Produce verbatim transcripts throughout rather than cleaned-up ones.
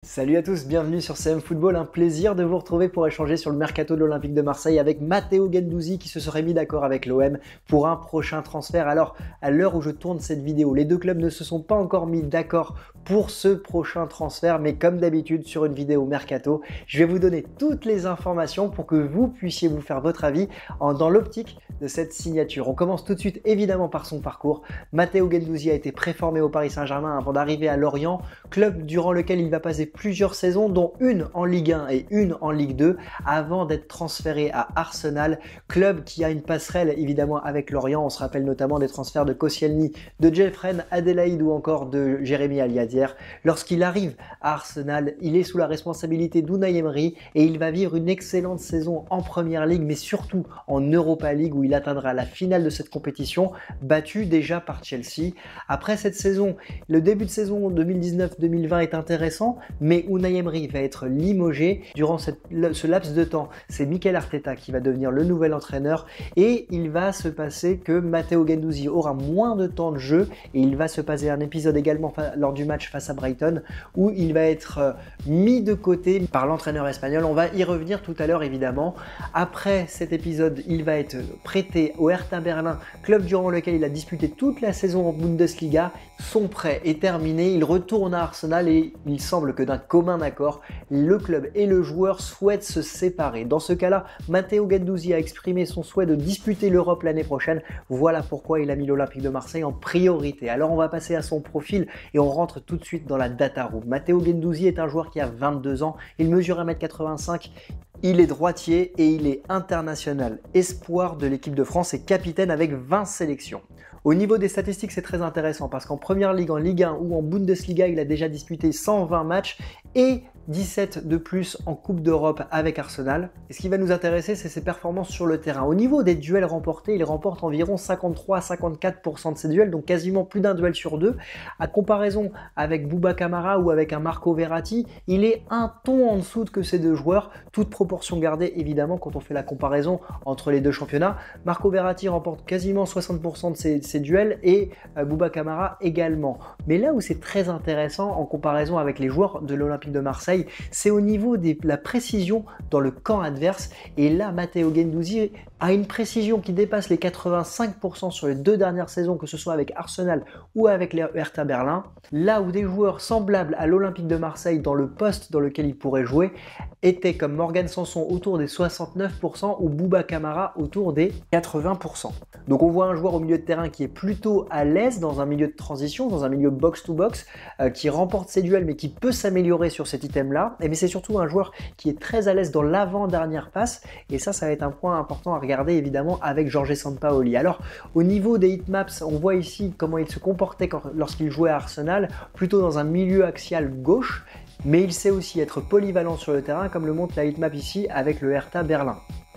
Salut à tous, bienvenue sur C M Football, un plaisir de vous retrouver pour échanger sur le mercato de l'Olympique de Marseille avec Matteo Guendouzi qui se serait mis d'accord avec l'O M pour un prochain transfert. Alors, à l'heure où je tourne cette vidéo, les deux clubs ne se sont pas encore mis d'accord pour ce prochain transfert, mais comme d'habitude sur une vidéo mercato, je vais vous donner toutes les informations pour que vous puissiez vous faire votre avis en, dans l'optique de cette signature. On commence tout de suite évidemment par son parcours. Matteo Guendouzi a été préformé au Paris Saint-Germain avant d'arriver à Lorient, club durant lequel il va passer plusieurs saisons, dont une en Ligue un et une en Ligue deux, avant d'être transféré à Arsenal, club qui a une passerelle évidemment avec Lorient. On se rappelle notamment des transferts de Koscielny, de Jeffren Adelaide ou encore de Jérémy Aliadière. Lorsqu'il arrive à Arsenal, il est sous la responsabilité d'Unai Emery et il va vivre une excellente saison en Première Ligue, mais surtout en Europa League où il atteindra la finale de cette compétition, battu déjà par Chelsea. Après cette saison, le début de saison deux mille dix-neuf deux mille vingt est intéressant, mais Unai Emery va être limogé. Durant cette, ce laps de temps, c'est Mikel Arteta qui va devenir le nouvel entraîneur et il va se passer que Matteo Guendouzi aura moins de temps de jeu et il va se passer un épisode également lors du match face à Brighton où il va être mis de côté par l'entraîneur espagnol. On va y revenir tout à l'heure évidemment. Après cet épisode, il va être prêté au Hertha Berlin, club durant lequel il a disputé toute la saison en Bundesliga. Son prêt est terminé, il retourne à Arsenal et il semble que d'un commun accord, le club et le joueur souhaitent se séparer. Dans ce cas-là, Matteo Guendouzi a exprimé son souhait de disputer l'Europe l'année prochaine. Voilà pourquoi il a mis l'Olympique de Marseille en priorité. Alors on va passer à son profil et on rentre tout de suite dans la data room. Matteo Guendouzi est un joueur qui a vingt-deux ans, il mesure un mètre quatre-vingt-cinq, il est droitier et il est international espoir de l'équipe de France et capitaine avec vingt sélections. Au niveau des statistiques, c'est très intéressant parce qu'en Première Ligue, en Ligue un ou en Bundesliga, il a déjà disputé cent vingt matchs et dix-sept de plus en Coupe d'Europe avec Arsenal. Et ce qui va nous intéresser, c'est ses performances sur le terrain. Au niveau des duels remportés, il remporte environ cinquante-trois à cinquante-quatre pour cent de ses duels, donc quasiment plus d'un duel sur deux. À comparaison avec Bouba Kamara ou avec un Marco Verratti, il est un ton en dessous que ces deux joueurs, toute proportion gardée évidemment quand on fait la comparaison entre les deux championnats. Marco Verratti remporte quasiment soixante pour cent de ses, de ses duels et euh, Bouba Kamara également. Mais là où c'est très intéressant en comparaison avec les joueurs de l'Olympique de Marseille, c'est au niveau de la précision dans le camp adverse. Et là, Matteo Guendouzi a une précision qui dépasse les quatre-vingt-cinq pour cent sur les deux dernières saisons, que ce soit avec Arsenal ou avec les Hertha Berlin. Là où des joueurs semblables à l'Olympique de Marseille dans le poste dans lequel il pourrait jouer étaient comme Morgan Sanson autour des soixante-neuf pour cent ou Bouba Kamara autour des quatre-vingts pour cent. Donc on voit un joueur au milieu de terrain qui est plutôt à l'aise dans un milieu de transition, dans un milieu box-to-box, euh, qui remporte ses duels mais qui peut s'améliorer sur cet item-là. Mais c'est surtout un joueur qui est très à l'aise dans l'avant-dernière passe et ça, ça va être un point important à regarder évidemment avec Jorge Sampaoli. Alors au niveau des hitmaps, on voit ici comment il se comportait quand, lorsqu'il jouait à Arsenal, plutôt dans un milieu axial gauche, mais il sait aussi être polyvalent sur le terrain comme le montre la hitmap ici avec le Hertha Berlin.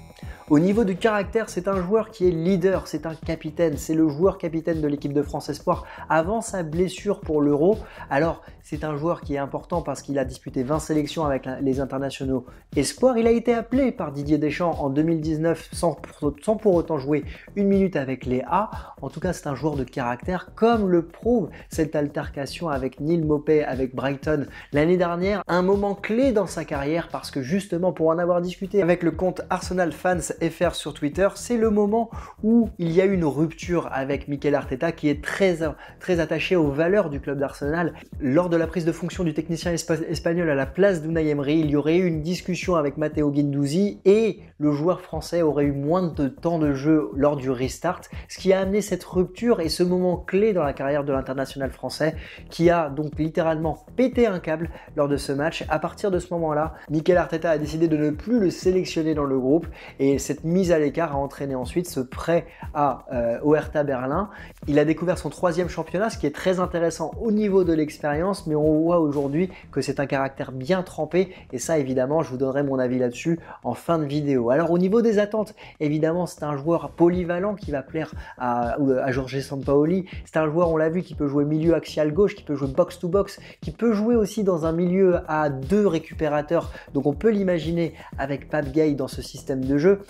Au niveau du caractère, c'est un joueur qui est leader, c'est un capitaine, c'est le joueur capitaine de l'équipe de France Espoir avant sa blessure pour l'Euro. Alors, c'est un joueur qui est important parce qu'il a disputé vingt sélections avec les internationaux Espoir. Il a été appelé par Didier Deschamps en deux mille dix-neuf sans pour, sans pour autant jouer une minute avec les A. En tout cas, c'est un joueur de caractère, comme le prouve cette altercation avec Neil Maupay, avec Brighton l'année dernière. Un moment clé dans sa carrière parce que justement, pour en avoir discuté avec le compte Arsenal Fans F R sur Twitter, c'est le moment où il y a eu une rupture avec Mikel Arteta qui est très, très attaché aux valeurs du club d'Arsenal. Lors de la prise de fonction du technicien espagnol à la place d'Unai Emery, il y aurait eu une discussion avec Matteo Guendouzi et le joueur français aurait eu moins de temps de jeu lors du restart, ce qui a amené cette rupture et ce moment clé dans la carrière de l'international français qui a donc littéralement pété un câble lors de ce match. À partir de ce moment-là, Mikel Arteta a décidé de ne plus le sélectionner dans le groupe et cette mise à l'écart a entraîné ensuite ce prêt à, euh, au Hertha Berlin. Il a découvert son troisième championnat, ce qui est très intéressant au niveau de l'expérience, mais on voit aujourd'hui que c'est un caractère bien trempé et ça évidemment je vous donnerai mon avis là-dessus en fin de vidéo. Alors au niveau des attentes, évidemment c'est un joueur polyvalent qui va plaire à, à Jorge Sampaoli. C'est un joueur, on l'a vu, qui peut jouer milieu axial gauche, qui peut jouer box to box, qui peut jouer aussi dans un milieu à deux récupérateurs, donc on peut l'imaginer avec Pape Gueye dans ce système de jeu.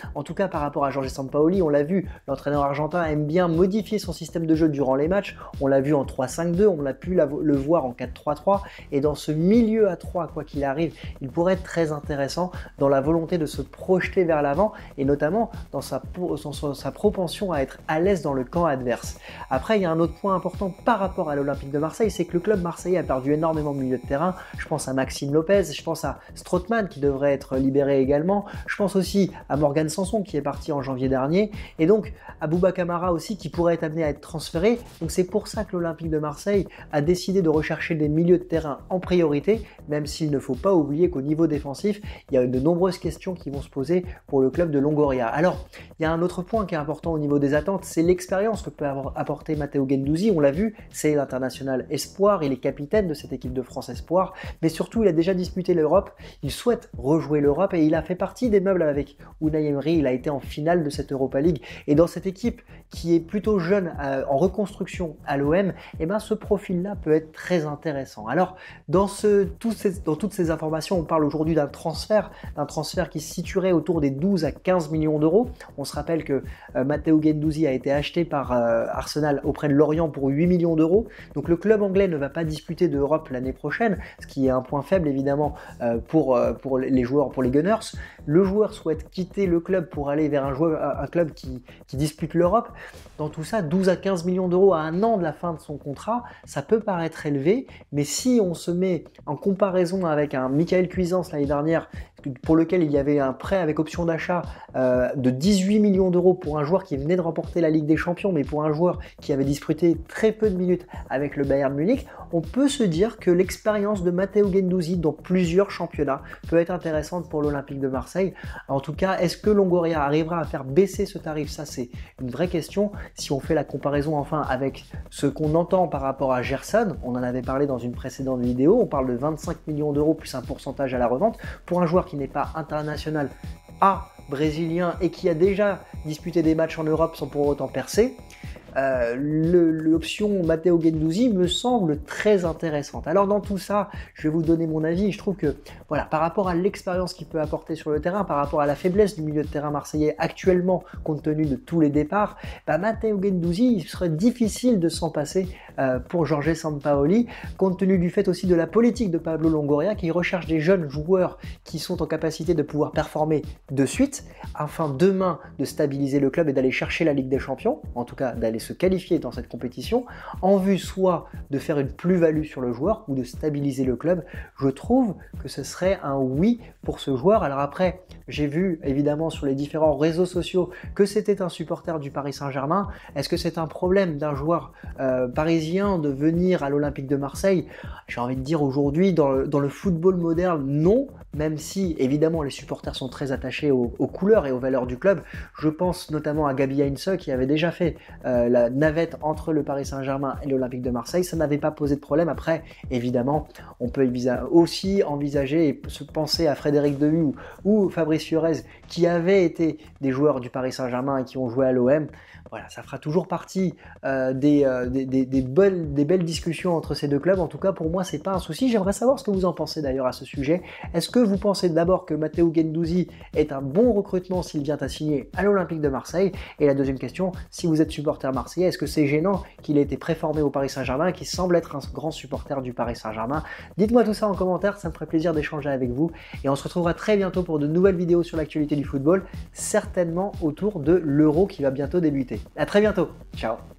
En tout cas, par rapport à Jorge Sampaoli, on l'a vu, l'entraîneur argentin aime bien modifier son système de jeu durant les matchs. On l'a vu en trois cinq deux, on l'a pu le voir en quatre trois trois. Et dans ce milieu à trois, quoi qu'il arrive, il pourrait être très intéressant dans la volonté de se projeter vers l'avant et notamment dans sa, dans sa propension à être à l'aise dans le camp adverse. Après, il y a un autre point important par rapport à l'Olympique de Marseille, c'est que le club marseillais a perdu énormément de milieu de terrain. Je pense à Maxime Lopez, je pense à Strootman qui devrait être libéré également, je pense aussi à Morgan Sanson qui est parti en janvier dernier, et donc à Bouba Kamara aussi qui pourrait être amené à être transféré. Donc c'est pour ça que l'Olympique de Marseille a décidé de rechercher des milieux de terrain en priorité, même s'il ne faut pas oublier qu'au niveau défensif, il y a de nombreuses questions qui vont se poser pour le club de Longoria. Alors, il y a un autre point qui est important au niveau des attentes, c'est l'expérience que peut avoir apporté Matteo Guendouzi. On l'a vu, c'est l'international espoir, il est capitaine de cette équipe de France espoir, mais surtout il a déjà disputé l'Europe, il souhaite rejouer l'Europe et il a fait partie des meubles avec Unai Emery, il a été en finale de cette Europa League. Et dans cette équipe qui est plutôt jeune, euh, en reconstruction à l'O M, eh ben, ce profil-là peut être très intéressant. Alors, dans, ce, tout ces, dans toutes ces informations, on parle aujourd'hui d'un transfert, d'un transfert qui se situerait autour des douze à quinze millions d'euros. On se rappelle que euh, Matteo Guendouzi a été acheté par euh, Arsenal auprès de Lorient pour huit millions d'euros. Donc le club anglais ne va pas disputer d'Europe l'année prochaine, ce qui est un point faible évidemment euh, pour, euh, pour les joueurs, pour les Gunners. Le joueur souhaite quitter le club pour aller vers un, joueur, un club qui, qui dispute l'Europe. Dans tout ça, douze à quinze millions d'euros à un an de la fin de son contrat, ça peut paraître élevé, mais si on se met en comparaison avec un Michael Cuisance l'année dernière, pour lequel il y avait un prêt avec option d'achat euh, de dix-huit millions d'euros pour un joueur qui venait de remporter la Ligue des Champions, mais pour un joueur qui avait disputé très peu de minutes avec le Bayern Munich, on peut se dire que l'expérience de Matteo Guendouzi dans plusieurs championnats peut être intéressante pour l'Olympique de Marseille. En tout cas, est-ce que Longoria arrivera à faire baisser ce tarif? Ça, c'est une vraie question. Si on fait la comparaison enfin avec ce qu'on entend par rapport à Gerson, on en avait parlé dans une précédente vidéo, on parle de vingt-cinq millions d'euros plus un pourcentage à la revente pour un joueur qui n'est pas international A, brésilien et qui a déjà disputé des matchs en Europe sans pour autant percer. Euh, l'option Matteo Guendouzi me semble très intéressante. Alors dans tout ça, je vais vous donner mon avis. Je trouve que voilà, par rapport à l'expérience qu'il peut apporter sur le terrain, par rapport à la faiblesse du milieu de terrain marseillais actuellement, compte tenu de tous les départs, bah, Matteo Guendouzi, il serait difficile de s'en passer euh, pour Jorge Sampaoli, compte tenu du fait aussi de la politique de Pablo Longoria qui recherche des jeunes joueurs qui sont en capacité de pouvoir performer de suite, afin demain de stabiliser le club et d'aller chercher la Ligue des Champions, en tout cas d'aller se qualifier dans cette compétition, en vue soit de faire une plus-value sur le joueur ou de stabiliser le club. Je trouve que ce serait un oui pour ce joueur. Alors après, j'ai vu évidemment sur les différents réseaux sociaux que c'était un supporter du Paris Saint-Germain. Est-ce que c'est un problème d'un joueur euh, parisien de venir à l'Olympique de Marseille? J'ai envie de dire aujourd'hui, dans le, dans le football moderne, non, même si évidemment les supporters sont très attachés aux, aux couleurs et aux valeurs du club. Je pense notamment à Gabi Heinze qui avait déjà fait euh, la navette entre le Paris Saint-Germain et l'Olympique de Marseille. Ça n'avait pas posé de problème. Après, évidemment, on peut aussi envisager et se penser à Frédéric Dehu ou, ou Fabrice Fiorez qui avaient été des joueurs du Paris Saint-Germain et qui ont joué à l'O M. Voilà, ça fera toujours partie euh, des, euh, des, des, des, belles, des belles discussions entre ces deux clubs. En tout cas, pour moi, c'est pas un souci. J'aimerais savoir ce que vous en pensez d'ailleurs à ce sujet. Est-ce que vous pensez d'abord que Matteo Guendouzi est un bon recrutement s'il vient à signer à l'Olympique de Marseille? Et la deuxième question, si vous êtes supporter marseillais, est-ce que c'est gênant qu'il ait été préformé au Paris Saint-Germain et qu'il semble être un grand supporter du Paris Saint-Germain? Dites-moi tout ça en commentaire, ça me ferait plaisir d'échanger avec vous. Et on se retrouvera très bientôt pour de nouvelles vidéos sur l'actualité du football, certainement autour de l'Euro qui va bientôt débuter. À très bientôt, ciao.